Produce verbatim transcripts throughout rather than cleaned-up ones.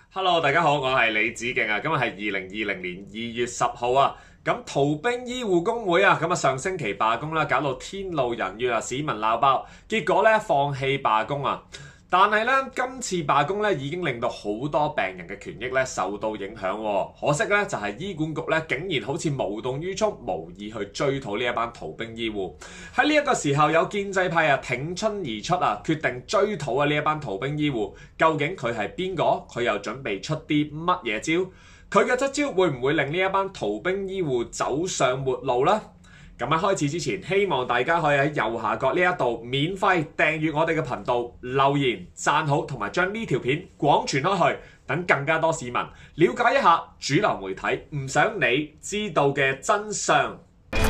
Hello，大家好，我係李梓敬啊。今日係二零二零年二月十號啊。咁逃兵醫護工會啊，咁啊上星期罷工啦，搞到天怒人怨啊，市民鬧爆，結果咧放棄罷工啊。但係咧今次罷工咧已經令到好多病人嘅權益咧受到影響喎。可惜咧就係醫管局咧竟然好似無動於衷，無意去追討呢一班逃兵醫護。喺呢一個時候有建制派啊挺身而出啊，決定追討啊呢一班逃兵醫護。究竟佢係邊個？佢又準備出啲乜嘢招？佢嘅出招會唔會令呢一班逃兵醫護走上末路呢？咁喺開始之前，希望大家可以喺右下角呢一度免費訂閱我哋嘅頻道、留言、讚好同埋將呢條片廣傳開去，等更加多市民了解一下主流媒體唔想你知道嘅真相。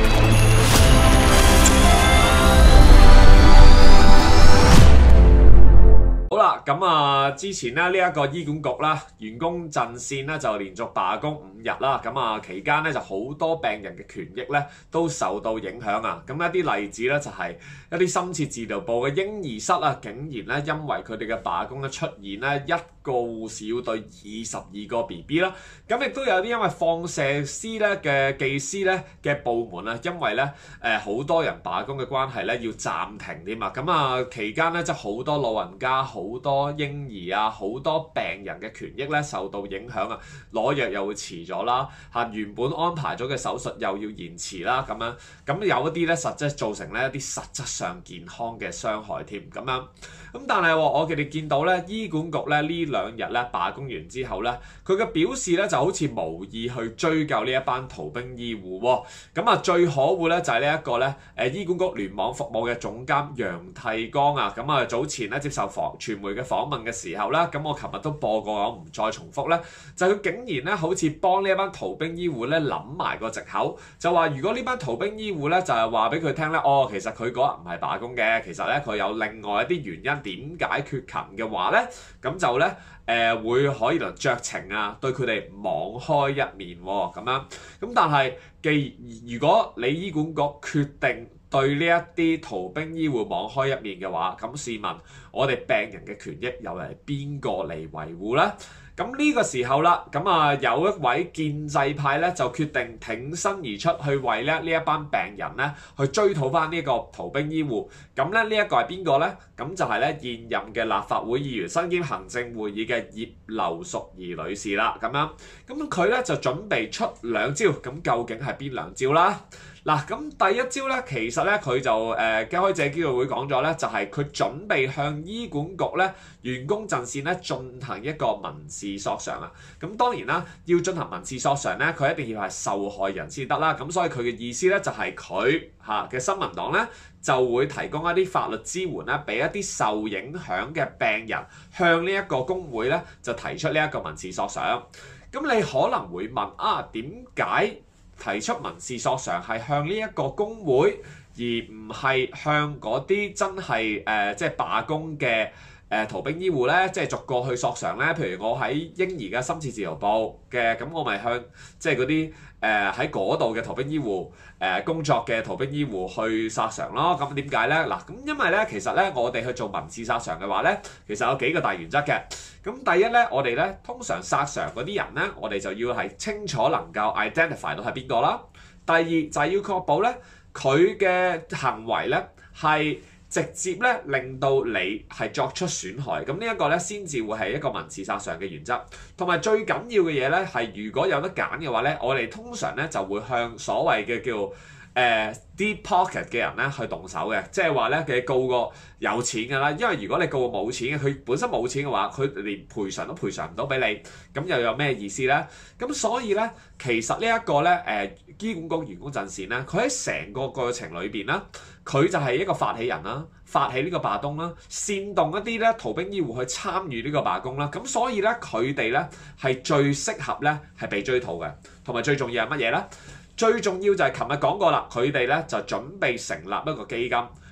好啦，咁啊，之前咧呢一個醫管局啦，員工陣線咧就連續罷工五日啦，咁啊期間咧就好多病人嘅權益咧都受到影響啊。咁一啲例子咧就係一啲深切治療部嘅嬰兒室啊，竟然咧因為佢哋嘅罷工咧出現咧一個護士要對二十二個 B B 啦，咁亦都有啲因為放射師咧嘅技師咧嘅部門啊，因為咧誒好多人罷工嘅關係咧要暫停添啊。咁啊期間咧即係好多老人家、好多嬰兒啊、好多病人嘅權益咧受到影響啊，攞藥又會遲咗啦，嚇原本安排咗嘅手術又要延遲啦，咁樣咁有一啲咧實質造成咧一啲實質上健康嘅傷害添，咁樣咁但係我哋見到咧醫管局咧呢兩日咧罷工完之後咧，佢嘅表示咧就好似無意去追究呢一班逃兵醫護喎。咁啊最可惡咧就係呢一個咧誒醫管局聯網服務嘅總監楊替剛啊，咁啊早前咧接受訪傳媒嘅訪問嘅時候咧，咁我琴日都播過，我唔再重複咧，就佢竟然咧好似幫呢一班逃兵醫護咧諗埋個藉口，就話如果呢班逃兵醫護咧就係話俾佢聽咧，哦其實佢嗰日唔係罷工嘅，其實咧佢有另外一啲原因點解缺勤嘅話咧，咁就咧。誒、呃、會可以嚟酌情啊，對佢哋網開一面喎、哦，咁樣咁但係既如果你醫管局決定對呢一啲逃兵醫護網開一面嘅話，咁試問我哋病人嘅權益又係邊個嚟維護呢？咁呢個時候啦，咁啊有一位建制派咧就決定挺身而出，去為咧呢一班病人咧去追討翻呢一個逃兵醫護。咁咧呢一個係邊個咧？咁就係咧現任嘅立法會議員、身兼行政會議嘅葉劉淑儀女士啦。咁樣咁佢咧就準備出兩招，咁究竟係邊兩招啦？嗱，咁第一招咧，其實咧佢就誒開記者會講咗咧，就係佢準備向醫管局咧員工陣線咧進行一個民事索償啊。咁當然啦，要進行民事索償咧，佢一定要係受害人先得啦。咁所以佢嘅意思咧就係佢嚇嘅新民黨咧就會提供一啲法律支援咧，俾一啲受影響嘅病人向呢一個工會咧就提出呢一個民事索償。咁你可能會問啊，點解提出民事索償係向呢一個工會，而唔係向嗰啲真係誒、呃、即係罷工嘅誒、呃、逃兵醫護咧，即係逐個去索償咧？譬如我喺嬰兒嘅深切治療部嘅，咁我咪向即係嗰啲誒喺嗰度嘅逃兵醫護誒、呃、工作嘅逃兵醫護去索償咯。咁點解咧？嗱，咁因為咧其實咧我哋去做民事索償嘅話咧，其實有幾個大原則嘅。咁第一咧，我哋咧通常索償嗰啲人咧，我哋就要係清楚能夠 identify 到係邊個啦。第二就係要確保咧佢嘅行為咧係直接咧令到你係作出損害。咁呢一個咧先至會係一個民事索償嘅原則。同埋最緊要嘅嘢咧係，如果有得揀嘅話咧，我哋通常咧就會向所謂嘅叫誒 deep pocket 嘅人咧去動手嘅，即係話咧佢告個有錢㗎啦，因為如果你告個冇錢嘅，佢本身冇錢嘅話，佢連賠償都賠償唔到俾你，咁又有咩意思咧？咁所以咧，其實呢一個咧誒醫管局員工陣線咧，佢喺成個過程裏邊啦，佢就係一個發起人啦，發起呢個罷工啦，煽動一啲咧逃兵醫護去參與呢個罷工啦，咁所以咧佢哋咧係最適合咧係被追討嘅，同埋最重要係乜嘢咧？最重要就係琴日講過啦，佢哋咧就準備成立一個基金。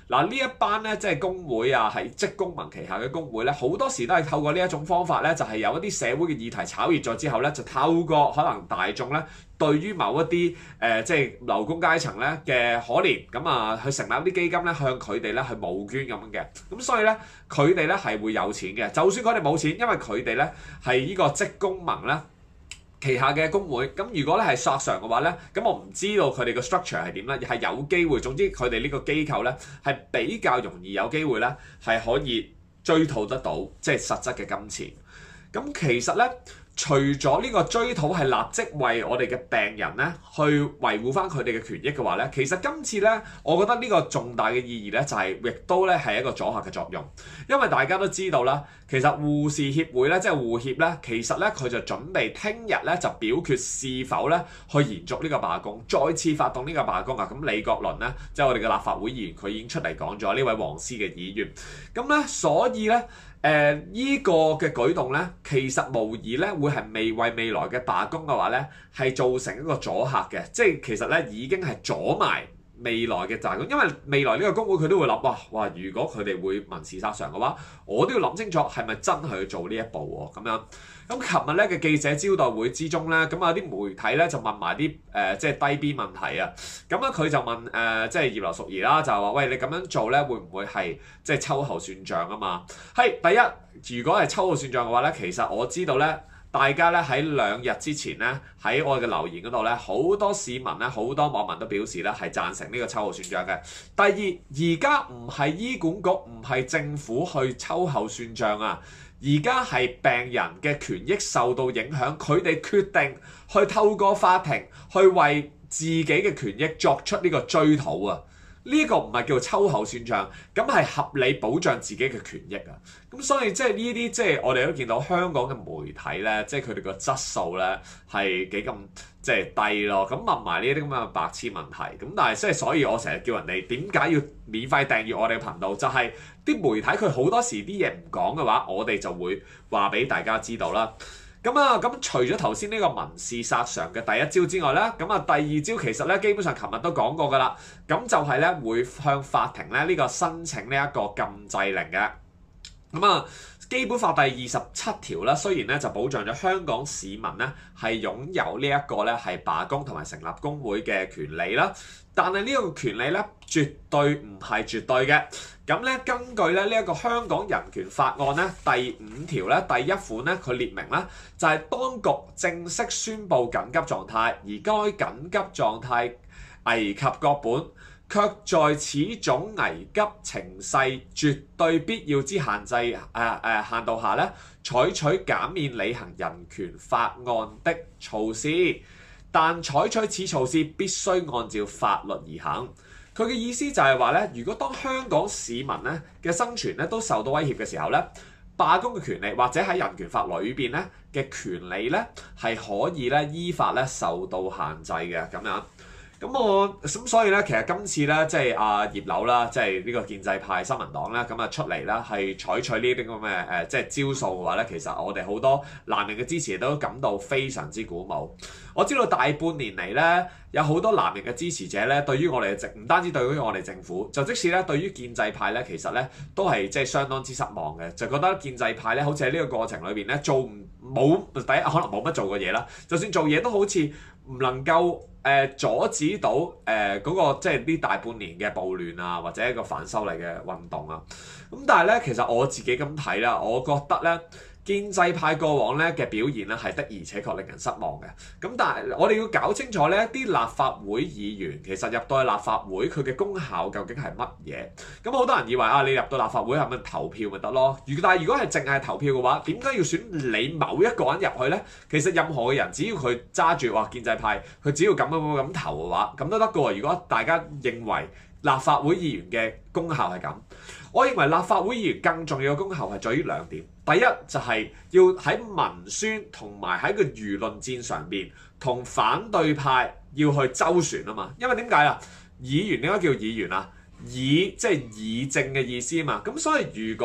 嗱呢一班咧即係工會啊，係職工盟旗下嘅工會咧，好多時都係透過呢一種方法咧，就係、是、有一啲社會嘅議題炒熱咗之後咧，就透過可能大眾咧對於某一啲誒、呃、即係勞工階層咧嘅可憐，咁啊去成立一啲基金咧，向佢哋咧去募捐咁樣嘅。咁所以咧佢哋咧係會有錢嘅，就算佢哋冇錢，因為佢哋咧係呢個職工盟咧旗下嘅工會，咁如果咧係索償嘅話咧，咁我唔知道佢哋嘅 structure 係點咧，係有機會。總之佢哋呢個機構咧係比較容易有機會咧係可以追討得到即係實質嘅金錢。咁其實咧，除咗呢個追討係立即為我哋嘅病人咧去維護翻佢哋嘅權益嘅話咧，其實今次咧，我覺得呢個重大嘅意義咧就係、是、亦都咧係一個阻嚇嘅作用，因為大家都知道啦，其實護士協會咧即係護協咧，其實咧佢就準備聽日咧就表決是否咧去延續呢個罷工，再次發動呢個罷工啊！咁李國麟咧即係我哋嘅立法會議員，佢已經出嚟講咗呢位黃絲嘅議員，咁咧所以咧。誒依、呃這個嘅舉動咧，其實無疑咧會係未為未來嘅罷工嘅話咧，係造成一個阻嚇嘅，即係其實咧已經係阻埋未來嘅罷工，因為未來呢個工會佢都會諗，哇哇，如果佢哋會民事索償嘅話，我都要諗清楚係咪真係去做呢一步喎咁樣。咁琴日咧嘅記者招待會之中咧，咁有啲媒體咧就問埋啲誒即係低 B 問題啊。咁咧佢就問誒、呃、即係葉劉淑儀啦，就話喂，你咁樣做咧會唔會係即係秋後算賬啊嘛？係第一，如果係秋後算賬嘅話咧，其實我知道咧，大家咧喺兩日之前咧喺我嘅留言嗰度咧，好多市民咧好多網民都表示咧係贊成呢個秋後算賬嘅。第二，而家唔係醫管局唔係政府去秋後算賬啊。而家係病人嘅權益受到影響，佢哋決定去透過法庭去為自己嘅權益作出呢個追討啊！呢、這個唔係叫秋後算賬，咁係合理保障自己嘅權益啊！咁所以即係呢啲即係我哋都見到香港嘅媒體咧，即係佢哋個質素咧係幾咁即係低咯。咁問埋呢啲咁嘅白痴問題，咁但係即係所以我成日叫人哋點解要免費訂閱我哋嘅頻道，就係、是、啲媒體佢好多時啲嘢唔講嘅話，我哋就會話俾大家知道啦。咁啊，咁除咗頭先呢個民事索償嘅第一招之外咧，咁啊第二招其實咧基本上琴日都講過噶啦，咁就係咧會向法庭咧呢個申請呢一個禁制令嘅。咁啊，基本法第二十七條咧，雖然咧就保障咗香港市民咧係擁有呢一個咧係罷工同埋成立工會嘅權利啦，但係呢個權利咧絕對唔係絕對嘅。咁咧根據咧呢一個香港人權法案咧第五條咧第一款咧佢列明咧就係當局正式宣布緊急狀態，而該緊急狀態危及國本，卻在此種危急情勢絕對必要之限制誒誒、呃呃、限度下咧，採取減免履行人權法案的措施，但採取此措施必須按照法律而行。佢嘅意思就係話咧，如果當香港市民咧嘅生存咧都受到威脅嘅時候咧，罷工嘅權利或者喺人權法裏邊咧嘅權利咧係可以咧依法咧受到限制嘅咁樣。咁我咁所以咧，其實今次咧，即係阿葉劉啦，即係呢個建制派新民黨咧，咁啊出嚟啦，係採取呢啲咁嘅誒，即係招數嘅話咧，其實我哋好多藍營嘅支持都感到非常之鼓舞。我知道大半年嚟咧，有好多藍營嘅支持者咧，對於我哋嘅政唔單止對於我哋政府，就即使咧對於建制派咧，其實咧都係即係相當之失望嘅，就覺得建制派咧好似喺呢個過程裏邊咧做唔冇第一可能冇乜做過嘢啦，就算做嘢都好似唔能夠誒、呃、阻止到誒嗰、呃那個即係呢大半年嘅暴亂啊，或者一個反修例嘅運動啊。咁但係咧，其實我自己咁睇啦，我覺得咧建制派過往咧嘅表現咧係的而且確令人失望嘅。咁但係我哋要搞清楚咧，啲立法會議員其實入到去立法會佢嘅功效究竟係乜嘢？咁好多人以為啊，你入到立法會係咪投票咪得咯？如但係如果係淨係投票嘅話，點解要選你某一個人入去咧？其實任何嘅人只要佢揸住話建制派，佢只要咁樣咁咁投嘅話，咁都得嘅喎。如果大家認為立法會議員嘅功效係咁，我認為立法會議員更重要嘅功效係在於兩點。第一就係、是、要喺文宣同埋喺個輿論戰上邊同反對派要去周旋啊嘛。因為點解啊？議員點解叫議員啊？議即係議政嘅意思啊嘛。咁所以如果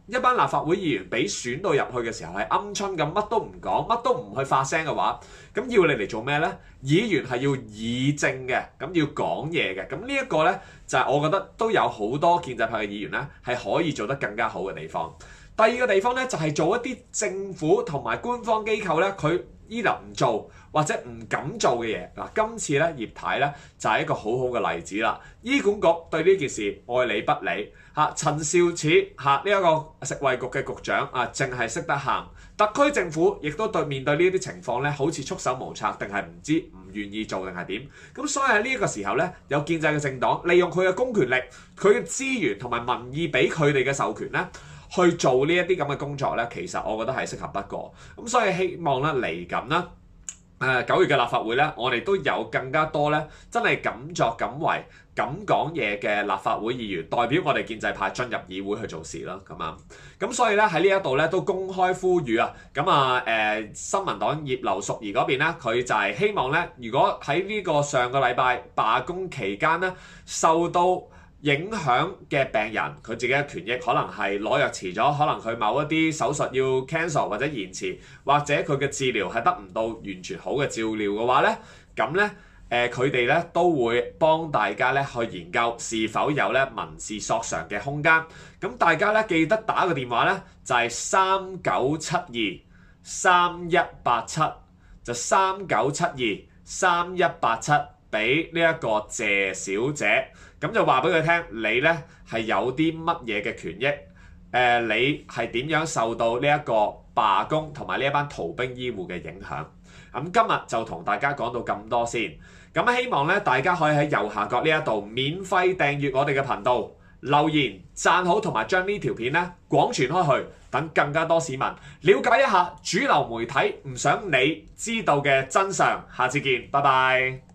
一班立法會議員俾選到入去嘅時候係鵪鶉咁，乜都唔講，乜都唔去發聲嘅話，咁要你嚟做咩呢？議員係要議政嘅，咁要講嘢嘅。咁呢一個呢，就係我覺得都有好多建制派嘅議員呢係可以做得更加好嘅地方。第二個地方呢，就係做一啲政府同埋官方機構呢，佢依然唔做或者唔敢做嘅嘢。嗱，今次咧葉太咧就係一個好好嘅例子啦。醫管局對呢件事愛理不理嚇，陳肇始嚇呢一個食衛局嘅局長啊，淨係識得喊。特區政府亦都對面對呢啲情況咧，好似束手無策，定係唔知唔願意做定係點？咁所以喺呢一個時候咧，有建制嘅政黨利用佢嘅公權力、佢嘅資源同埋民意俾佢哋嘅授權咧，去做呢一啲咁嘅工作咧，其實我覺得係適合不過。咁所以希望咧嚟緊啦，誒九月嘅立法會咧，我哋都有更加多咧真係敢作敢為、敢講嘢嘅立法會議員代表我哋建制派進入議會去做事啦。咁啊，咁所以咧喺呢一度咧都公開呼籲啊，咁啊誒新民黨葉劉淑儀嗰邊咧，佢就係希望咧，如果喺呢個上個禮拜罷工期間咧受到影響嘅病人，佢自己嘅權益可能係攞藥遲咗，可能佢某一啲手術要 cancel 或者延遲，或者佢嘅治療係得唔到完全好嘅照料嘅話咧，咁咧誒佢哋咧都會幫大家咧去研究是否有咧民事索償嘅空間。咁大家咧記得打個電話咧，就係三九七二三一八七，就三九七二三一八七，俾呢一個謝小姐。咁就話俾佢聽，你咧係有啲乜嘢嘅權益？誒、呃，你係點樣受到呢一個罷工同埋呢一班逃兵醫護嘅影響？咁今日就同大家講到咁多先。咁希望咧大家可以喺右下角呢一度免費訂閱我哋嘅頻道，留言讚好同埋將呢條片咧廣傳開去，等更加多市民了解一下主流媒體唔想你知道嘅真相。下次見，拜拜。